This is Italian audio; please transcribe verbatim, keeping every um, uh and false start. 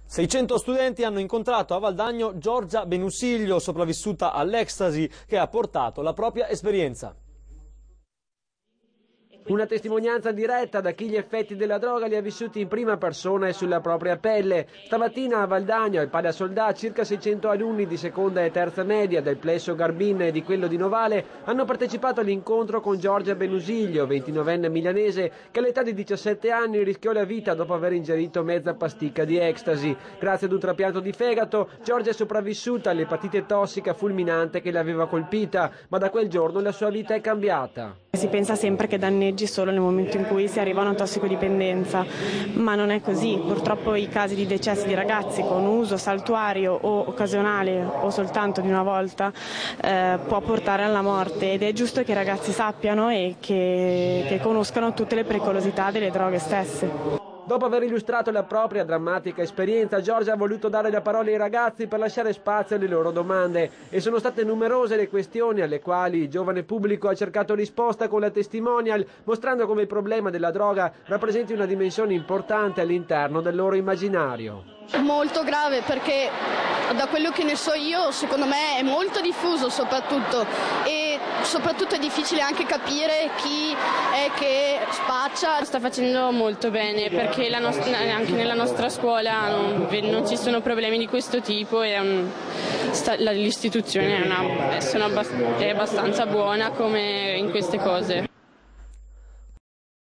seicento studenti hanno incontrato a Valdagno Giorgia Benusiglio, sopravvissuta all'ecstasy, che ha portato la propria esperienza. Una testimonianza diretta da chi gli effetti della droga li ha vissuti in prima persona e sulla propria pelle. Stamattina a Valdagno, al Pala Soldà, circa seicento alunni di seconda e terza media del plesso Garbin e di quello di Novale hanno partecipato all'incontro con Giorgia Benusiglio, ventinovenne milanese, che all'età di diciassette anni rischiò la vita dopo aver ingerito mezza pasticca di ecstasy. Grazie ad un trapianto di fegato, Giorgia è sopravvissuta all'epatite tossica fulminante che l'aveva colpita, ma da quel giorno la sua vita è cambiata. Si pensa sempre che danneggi solo nel momento in cui si arriva a una tossicodipendenza, ma non è così. Purtroppo i casi di decessi di ragazzi con uso saltuario o occasionale o soltanto di una volta eh, può portare alla morte, ed è giusto che i ragazzi sappiano e che, che conoscano tutte le pericolosità delle droghe stesse. Dopo aver illustrato la propria drammatica esperienza, Giorgia ha voluto dare la parola ai ragazzi per lasciare spazio alle loro domande, e sono state numerose le questioni alle quali il giovane pubblico ha cercato risposta con la testimonial, mostrando come il problema della droga rappresenti una dimensione importante all'interno del loro immaginario. Molto grave, perché da quello che ne so io, secondo me è molto diffuso soprattutto, e soprattutto è difficile anche capire chi è che spaccia. Sta facendo molto bene, perché la nostra, anche nella nostra scuola non, non ci sono problemi di questo tipo, e un, sta, l'istituzione è, una, è abbastanza buona come in queste cose.